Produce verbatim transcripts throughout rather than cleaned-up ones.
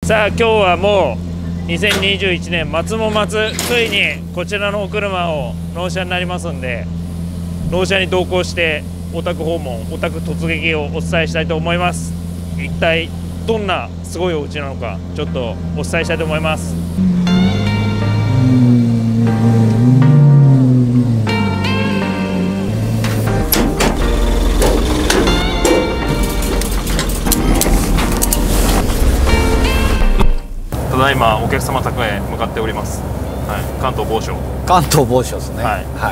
さあ今日はもうにせんにじゅういちねん末も末、ついにこちらのお車を納車になりますんで、納車に同行してお宅訪問、お宅突撃をお伝えしたいと思います。一体どんなすごいお家なのかちょっとお伝えしたいと思います。ただいまお客様宅へ向かっております。はい、関東某所。 関東某所ですね。 はい。 はい。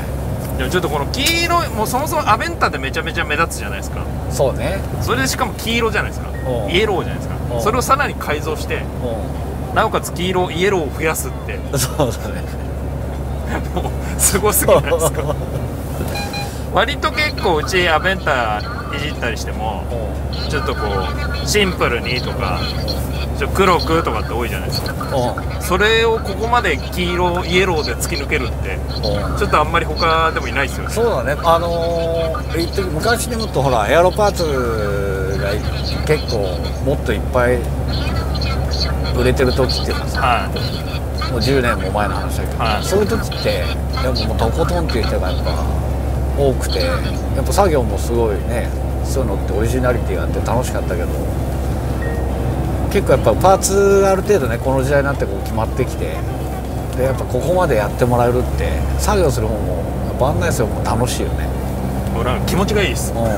でもちょっとこの黄色い、もうそもそもアベンタでめちゃめちゃ目立つじゃないですか。 そうね。 それでしかも黄色じゃないですか。イエローじゃないですか。それをさらに改造して、なおかつ黄色イエローを増やすって。 そうだね。 もうすごすぎないですか。割と結構うちアベンタいじったりしても、ちょっとこうシンプルにとか。ちょ黒くとかって多いじゃないですか。それをここまで黄色イエローで突き抜けるってちょっとあんまり他でもいないですよね。そうだね。あのー、言って昔でもっとほらエアロパーツが結構もっといっぱい売れてる時っていうかさ、はい、もうじゅうねんも前の話だけど、はい、そういう時ってやっぱもうとことんっていう人がやっぱ多くて、やっぱ作業もすごいね、そういうのってオリジナリティがあって楽しかったけど、結構やっぱパーツある程度ねこの時代になってこう決まってきて、でやっぱここまでやってもらえるって作業する方もやっぱ案内する方も楽しいよね。俺は気持ちがいいです、うん、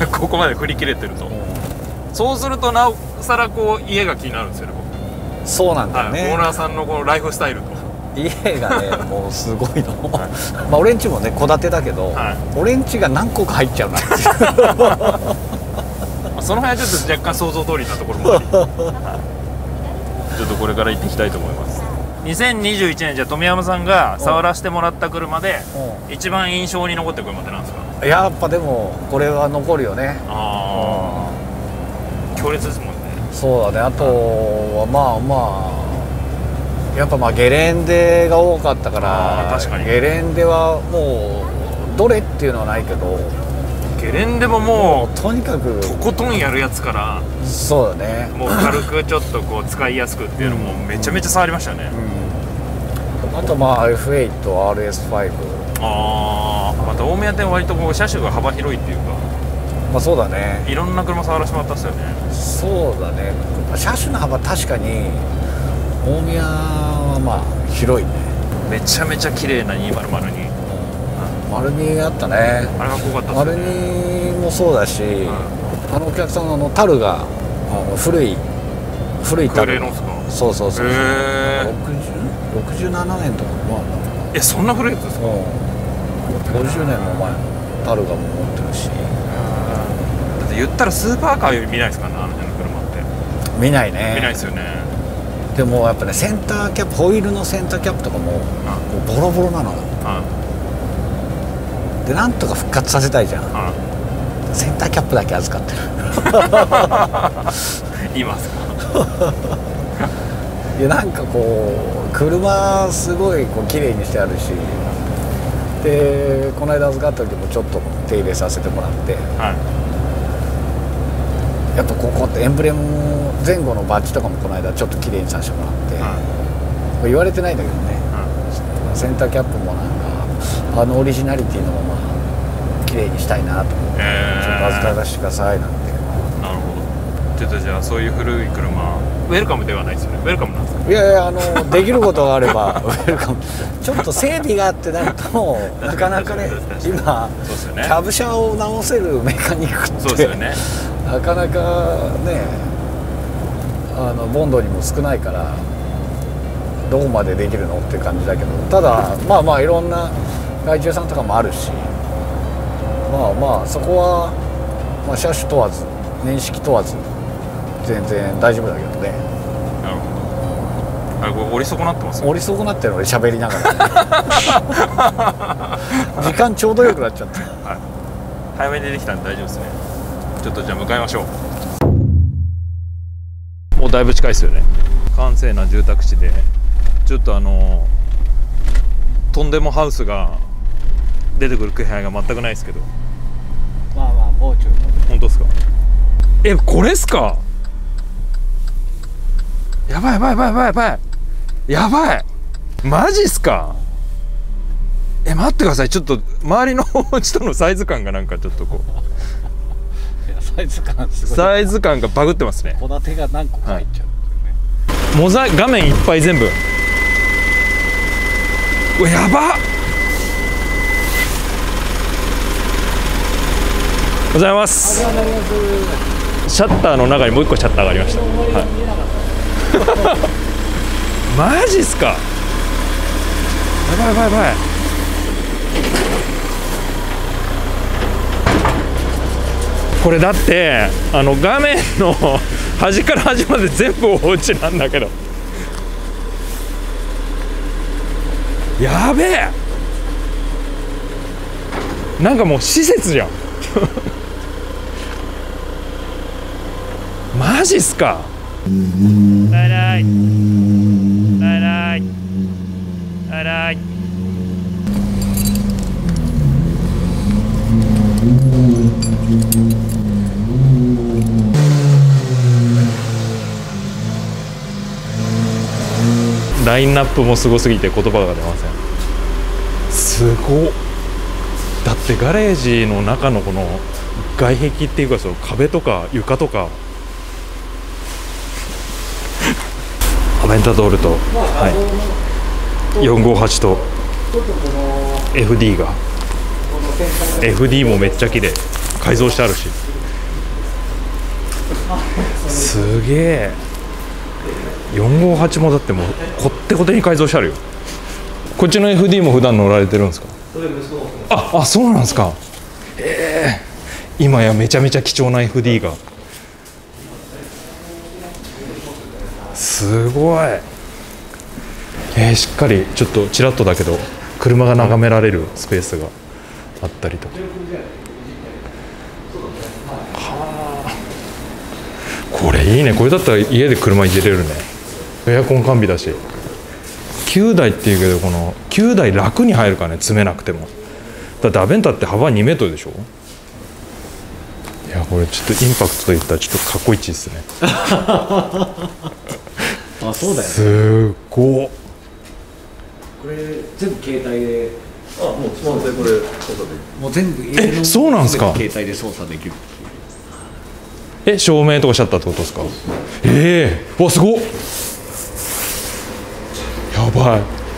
ここまで振り切れてると、うん、そうするとなおさらこう家が気になるんですよね僕。そうなんだよね、はい、オーナーさんのこのライフスタイルと家がねもうすごいの、はい、まあ俺んちもね戸建てだけど、はい、俺んちが何個か入っちゃうなっていうその辺はちょっと若干想像通りなところもありちょっとこれから行っていきたいと思います。にせんにじゅういちねんじゃあ富山さんが触らせてもらった車で一番印象に残ってる車って何ですか？やっぱでもこれは残るよね。ああ、強烈ですもんね。そうだね。あとはまあまあやっぱまあゲレンデが多かったから、確かにゲレンデはもうどれっていうのはないけど、ゲレンデももうとにかくとことんやるやつから、そうだね、もう軽くちょっとこう使いやすくっていうのもめちゃめちゃ触りましたね、うん、あとまあ エフエイト、アールエスファイブ、ああ、また大宮店は割とこう車種が幅広いっていうか、まあそうだね、いろんな車触らせてもらったっすよね。そうだね、車種の幅確かに大宮はまあ広いね。めちゃめちゃ綺麗なにひゃくに丸にあったね。あれが濃かったっすね。丸にもそうだし、うん、あのお客さんのタルがあの古い古いタル。そうそうそう。へえ。ろくじゅうななねんとかの前の。え、そんな古いやつですか？うん。ごじゅうねんも前のタルがもう持ってるし。だって言ったらスーパーカーより見ないですからね、あの辺の車って。見ないね。見ないですよね。でもやっぱね、センターキャップ、ホイールのセンターキャップとかも、うん、ボロボロなのよ。うんでなんとか復活させたいじゃん、うん、センターキャップだけ預かってるいますかいやなんかこう車すごいこう綺麗にしてあるし、でこの間預かった時もちょっと手入れさせてもらって、はい、やっぱここってエンブレム前後のバッジとかもこの間ちょっと綺麗にさせてもらって、はい、言われてないんだけどね、はい、センターキャップもなんかあのオリジナリティのまま綺麗にしたいなと思って、えー、ちょっと預からせてくださいなんて。なるほど。ちょっとじゃあそういう古い車ウェルカムではないですよね。ウェルカムなんですか？いやいや、あのできることがあればウェルカム。ちょっと整備があってなるとなかなかね今キャブ車を直せるメカニックってそうですよね、なかなかねあのボンドにも少ないからどこまでできるのっていう感じだけど、ただまあまあいろんな外注さんとかもあるし、まあまあそこは、まあ、車種問わず年式問わず全然大丈夫だけどね。なるほど。あれこれ折り損なってますよ。折り損なってるので喋りながら時間ちょうどよくなっちゃった、はい、早めに出てきたんで大丈夫ですね。ちょっとじゃあ向かいましょう。もうだいぶ近いですよね。閑静な住宅地でちょっとあのとんでもハウスが出てくる気配が全くないですけど、まあまあもうちょい。本当ですか？え、これっすか？ やばいやばいやばいやばいやばいやばい、マジっすか。え、待ってください、ちょっと周りのお家とのサイズ感がなんかちょっとこう、 いやサイズ感すごい、 サイズ感がバグってますね。 戸建てが何個か入っちゃうんですよね。 モザイ画面いっぱい全部、うわやばっ。おはようございます。シャッターの中にもう一個シャッターがありました。はい、マジっすか。やばいやばいやばい。これだってあの画面の端から端まで全部お家なんだけど、やべえ、なんかもう施設じゃんマジっすか。ライライライライライライ。ラインナップもすごすぎて言葉が出ません。すごっ。だってガレージの中のこの外壁っていうか、その壁とか床とかアベンタドールと、はい、よんごはちと エフディー が エフディー もめっちゃ綺麗、改造してあるし、すげえ。よんごはちもだってもうこってこてに改造してあるよ。こっちの エフディー も普段乗られてるんですか。ああ、そうなんですか。えー、今やめちゃめちゃ貴重な エフディー が、すごい。えー、しっかりちょっとちらっとだけど車が眺められるスペースがあったりとか。はあ、これいいね。これだったら家で車入れれるね。エアコン完備だし、きゅうだいっていうけど、このきゅうだい楽に入るからね、詰めなくても。だってアベンタって幅にメートルでしょ。いや、これちょっとインパクトといったらちょっとかっこいいですねあ、そうだよね。 すごっ。 これ全部携帯で、 あ、もうスマホでこれ操作できる。 もう全部家のえ、そうなんですか。 携帯で操作できる。 え、照明とかシャッターってことですか。ええー、わ、すごっ。やばい。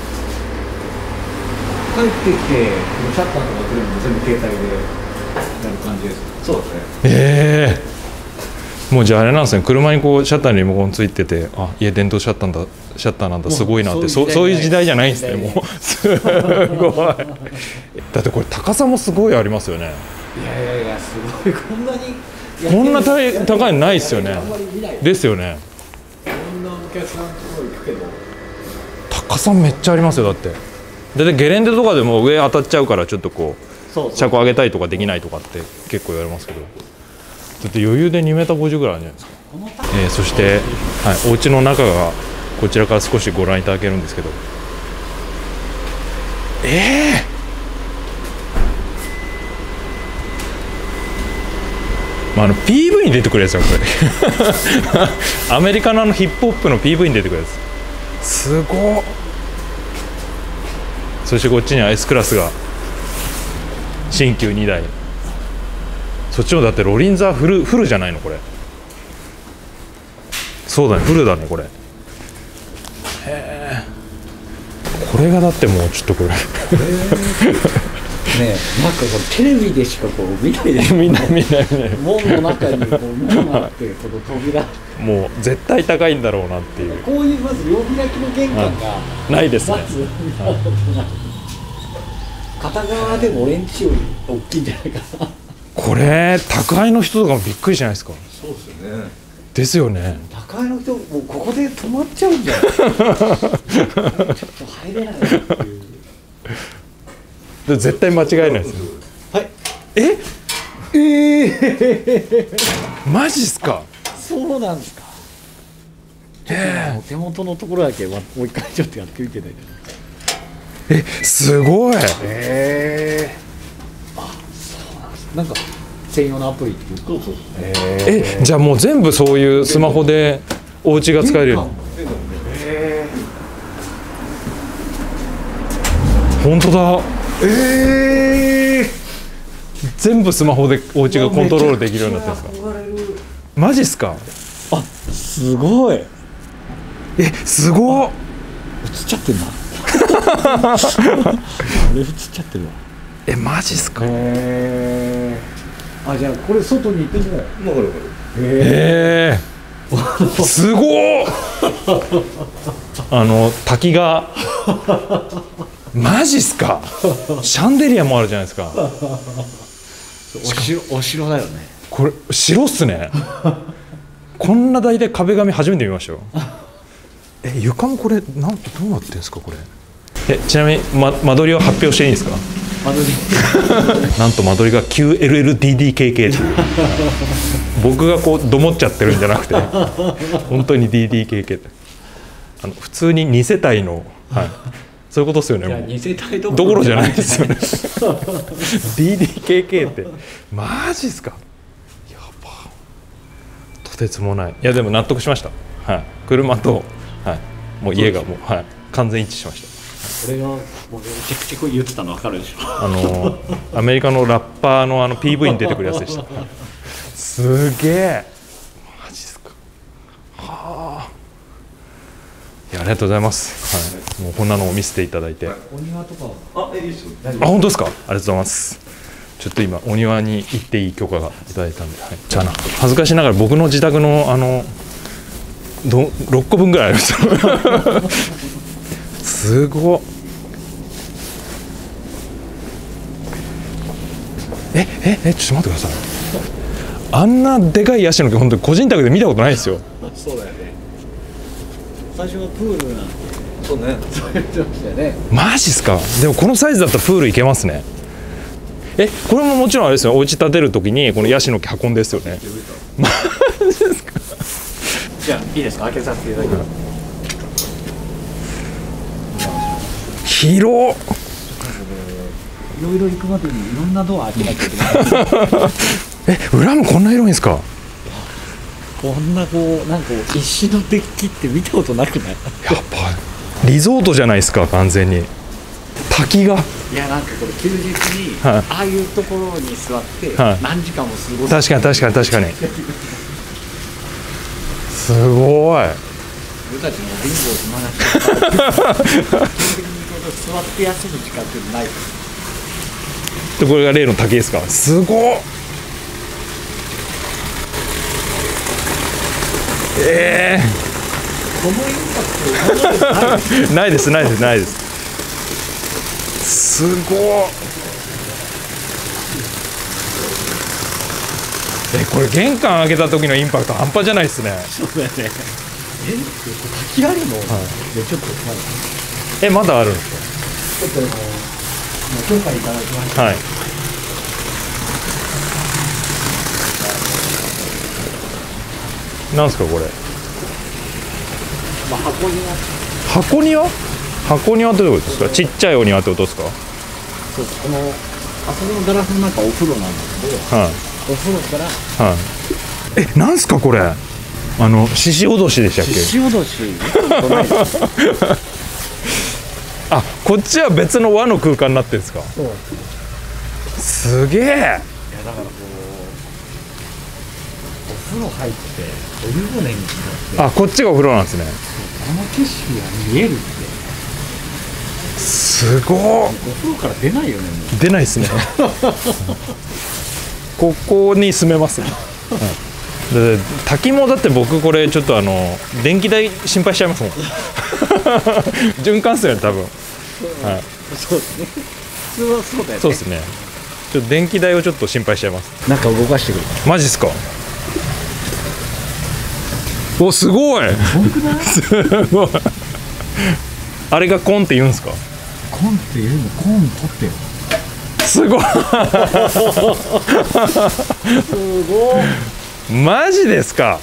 帰ってきてこのシャッターとか全部携帯でやる感じです。 そうですね。 ええー、もうじゃああれなんですね、車にこうシャッターにリモコンついてて、あ、家電動シャッターだ、シャッターなんだ、すごいなって、そうそういう時代じゃないんですね。もうすごいだってこれ高さもすごいありますよね。 いやいやいや、すごい。こんなにこんな高いのないですよね。ですよね。 こんなお客さんのところ行くけど、 高さめっちゃありますよ。だってだってゲレンデとかでも上当たっちゃうから、ちょっとこうそうそう車高上げたいとかできないとかって結構言われますけど、だって余裕でにメーターごじゅうぐらいあるんじゃないですか。えー、そして、はい、お家の中がこちらから少しご覧いただけるんですけど、えーまあ、あの ピーブイ に出てくるやつよこれアメリカのあのヒップホップの ピーブイ に出てくるやつ、すごっ。そしてこっちには S クラスが新旧にだい、そっちもだってロリンザーフルフルじゃないのこれ。そうだね、フルだねこれ。へえ、これがだってもうちょっとこれねえ、なんかこうテレビでしかこう見ないでしょ。 見ない見ない見ない。 門の中にこう門があって、この扉、 もう絶対高いんだろうなっていう。 こういうまず両開きの玄関がないですね。 まず片側でも俺んちより大きいんじゃないかな。 これ宅配の人とかもびっくりじゃないですか。 そうですよね。 ですよね。 高いの人もうここで止まっちゃうんじゃないちょっと入れないっていうで絶対間違いないですよ。 はいええー、 マジっすか。 そうなんですか。 えー、 お手元のところだけもう一回ちょっとやってみてない。 え、すごい。 えー、あ、そうなんです。なんか専用のアプリっていうと、 えー、じゃあもう全部そういうスマホでお家が使えるように。 本当だ。ええー、全部スマホでお家がコントロールできるようになってるんですか。マジっすか。 あ、すごい。 え、すごっ。 映っちゃってんな。あれ映っちゃってるわ。 え、マジっすか。 へー。あ、じゃあこれ外に行っても。 まあこれこええー、すごっ。あの滝がマジっすか。シャンデリアもあるじゃないですか。 お城、お城だよね。 これ城っすね。こんな大体壁紙初めて見ましたよ。え、床もこれなんどうなってんですかこれ。え、ちなみに、ま、間取りは発表していいんですか。 間取りなんと間取りが キューエルエルディーディーケーケー っていう僕がこうどもっちゃってるんじゃなくて本当に ディーディーケーケー ってあの普通にに世帯の、はい、そういうことですよね。もうに世帯どどころじゃないですよね。ディーディーケーケー ってマジっすか。やば、とてつもない。いやでも納得しました、はい、車と、はい、もう家がもう、はい、完全一致しました。 これがもうめちゃくちゃ言ってたの分かるでしょ。 あのアメリカのラッパーのあの ピーブイ に出てくるやつでした。すげえ。マジっすか。はあ。いや、ありがとうございます。はい、もうこんなのを見せていただいて。 お庭とかれ。あ、えいいですよ。 あ、本当ですか。ありがとうございます。ちょっと今お庭に行っていい許可がいただいたんで、はい、じゃあな、恥ずかしながら僕の自宅のあのどろっこぶんぐらいありますすごっ。えええ、ちょっと待ってください。あんなでかいヤシの木本当に個人宅で見たことないですよ。 そうだよね。最初はプールなんてそうね。 そう言ってましたよね。 マジっすか。でもこのサイズだったらプール行けますね。え、これももちろんあれですよ、お家建てるときにこのヤシの木運んでですよね。マジですか。 じゃあいいですか、開けさせていただきます。 広っ。 いろいろ行くまでにいろんなドア開けなきゃいけないえ、裏もこんな広いんですか。 こんなこうなんかこう石のデッキって見たことなくない。 やばい、リゾートじゃないですか完全に。滝が、 いやなんかこれ休日に、 はい、 ああいうところに座って、はい、何時間も過ごす。 確かに確かに確かにすごい。 俺たちも貧乏暇な人だから基本的に座って休む時間ってないです。 でこれが例の滝ですか。すごっ。ええー、このインパクトないですないですないです。すごっ。え、これ玄関開けた時のインパクト半端じゃないですね。 そうだよね。え、滝あるの？はい、でちょっとまだ。 え、まだあるんですか。 ちょっとあの許可いただきました。 はい。なんですかこれ。 まあ、箱庭。 箱庭？箱庭ってどういうことですか。ちっちゃいお庭ってことですか。 そうです。このあそこのガラスの中お風呂なんだけど、はい、お風呂から、 はい、え、なんすかこれ。あの獅子おどしでしたっけ。 獅子おどしあ、こっちは別の和の空間になってるんですか。 そう。 すげえ。いやだからこうお風呂入ってお湯船に使って、 あ、こっちがお風呂なんですね。 この景色が見えるってすごい。 お風呂から出ないよね。もう出ないですねここに住めますね、はい、で滝もだって僕これちょっとあの電気代心配しちゃいますもん循環するよね多分、はい、 そうですね。普通はそうだよね。 そうですね。ちょっと電気代をちょっと心配しちゃいます。 なんか動かしてくる。 マジっすか。お、すごいすごいあれがコンって言うんですか。 コンって言うの。コン取ってよ。 すごいすごい。 マジですか。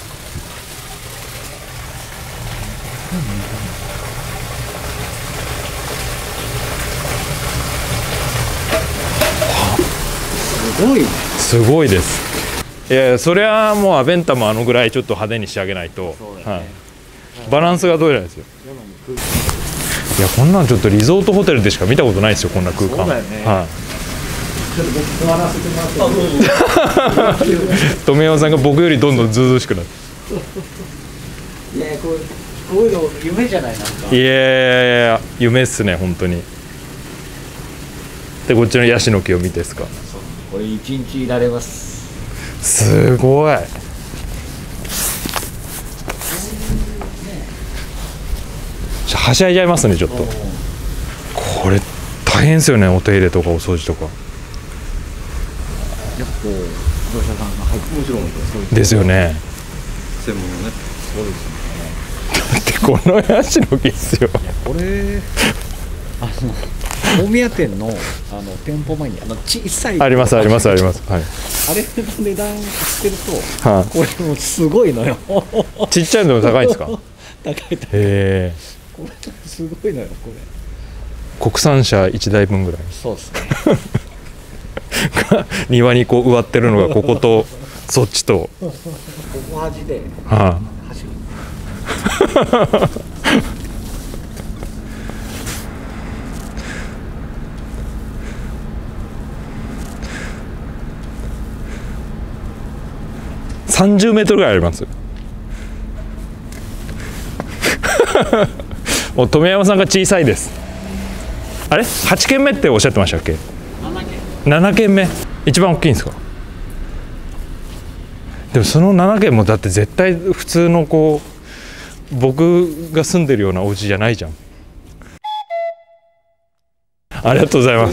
すごいね。 すごいです。いやいや、それはもうアベンタもあのぐらいちょっと派手に仕上げないと、ね、はい、バランスが取れないですよ。 いやこんなんちょっとリゾートホテルでしか見たことないですよ、こんな空間。 そうだよね。 はい。 ちょっと僕座らせてもらって。 富山さんが僕よりどんどんずうずうしくなる。 いやこうこういうの夢じゃないなんか。 いやいやいや夢っすね本当に。でこっちのヤシの木を見てですか。 これ一日いられます。 すごい。はしゃいじゃいますねちょっと。これ大変ですよね、お手入れとかお掃除とか。 やっぱこう業者さんが入ってもちろんですよね。 専門のね。 そうですね。 だってこのヤシの木ですよ。 これあの大宮店のあの店舗前にあの小さいありますありますあります。はい。 あれの値段してると、 はこれもうすごいのよ。 い。ちっちゃいのも高いんですか。 高い高い。 へえ。 これすごいのよこれ。 国産車いちだいぶんぐらい。 そうですね。 庭にこう植わってるのがこことそっちと。 ここ端では走る。 さんじゅうメートルぐらいあります。もう富山さんが小さいです。あれはちけんめっておっしゃってましたっけ。ななけんめ一番大きいんですか。でもそのななけんもだって絶対普通のこう僕が住んでるようなお家じゃないじゃん。ありがとうございます。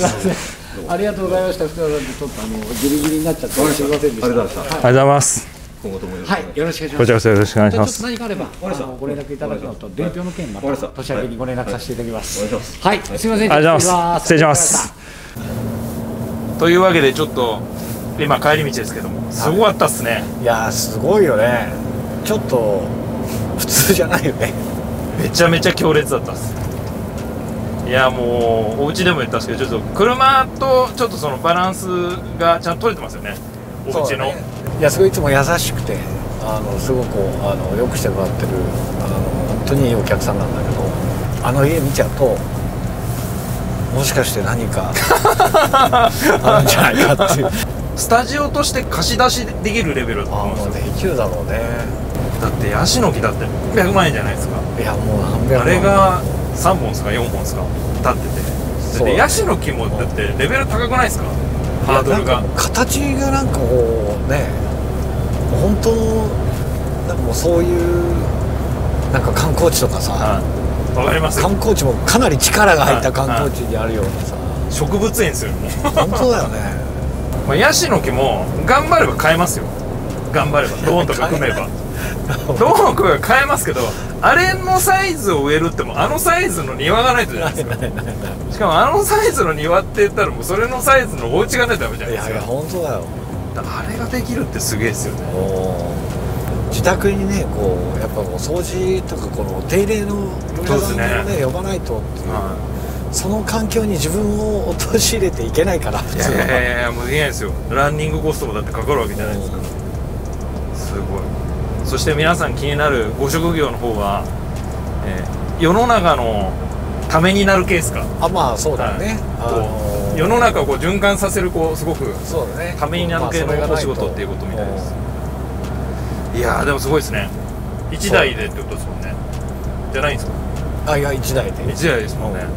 ありがとうございました。福田さんでちょっとあのギリギリになっちゃってすみませんでした。 ありがとうございました。 ありがとうございます。 今後ともよろしく。 はい、よろしくお願いします。 こちらこそよろしくお願いしまちょっとす。 何かあればあのご連絡いただくのと伝票の件またわかりました年明けにご連絡させていただきます。 お願いします。 はい、すみません。 ありがとうございます。失礼します。 というわけでちょっと今帰り道ですけどもすごかったっすね。 いやーすごいよね。ちょっと普通じゃないよね。 めちゃめちゃ強烈だったっす。いやもうお家でも言ったんですけどちょっと車とちょっとそのバランスがちゃんと取れてますよね、お家の。 ね、いやすごいいつも優しくてあのすごくあのよくしてもらってるあの本当にいいお客さんなんだけど、あの家見ちゃうともしかして何かあるんじゃないかっていうスタジオとして貸し出しできるレベルだとあ思うんもうですよ。 できるだろうね。 だってヤシの木だってろっぴゃくまんえんじゃないですか。 いやもう何百万あれがさんぼんですかよんぼんですか立ってて、 そうでヤシの木もだってレベル高くないですか、ハードルが。 なんか形がなんかこうね本当のなんかもうそういうなんか観光地とかさ、 はいわかりますよ。 観光地もかなり力が入った観光地にあるようなさ、 植物園ですよもう本当だよね。 まあヤシの木も頑張れば買えますよ。頑張ればドーンとか組めばドーン組めば買えますけど、あれのサイズを植えるってもあのサイズの庭がないとじゃないですか。しかもあのサイズの庭って言ったらもうそれのサイズのお家がないとダメじゃないいやいやですか。 本当だよ。 あれができるってすげえですよね。 自宅にねこうやっぱこう掃除とかこの手入れの業者さんをね呼ばないとっていう、 はその環境に自分を陥れていけないから普い、い通は。 やいやいやもうできないですよ。ランニングコストもだってかかるわけじゃないですか。すごい。そして皆さん気になるご職業の方は、えー世の中のためになるケースか。 あまあそうだよね、 はいあのーこう世の中をこう循環させるこうすごくそうだねためになる系のお仕事っていうことみたいです。いやーでもすごいですね。いちだいでってことですもんね。じゃないんですか。 あいや一台でいちだいですもんね。いや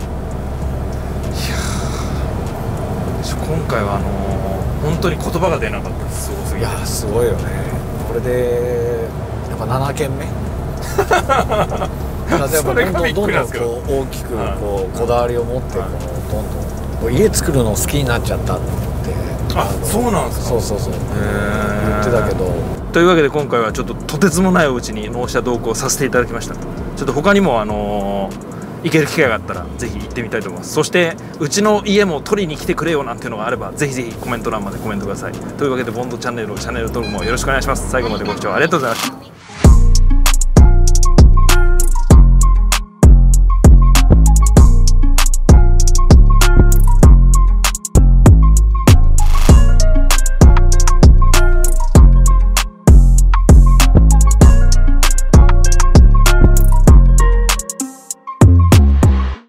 ー今回はあのー、本当に言葉が出なかったです。すごすぎて。 いやすごいよね。これでやっぱななけんめそれがびっどんどんどんどんくりなんですけど。 こう大きくはいこうこだわりを持ってこはいのどんどんこう家作るの好きになっちゃったってあのそうなんですか。 そうそうそうへー言ってたけど、 というわけで今回はちょっととてつもないうちに納車同行させていただきました。ちょっと他にもあのー行ける機会があったらぜひ行ってみたいと思います。そしてうちの家も取りに来てくれよなんていうのがあればぜひぜひコメント欄までコメントください。というわけでボンドチャンネルチャンネル登録もよろしくお願いします。最後までご視聴ありがとうございました。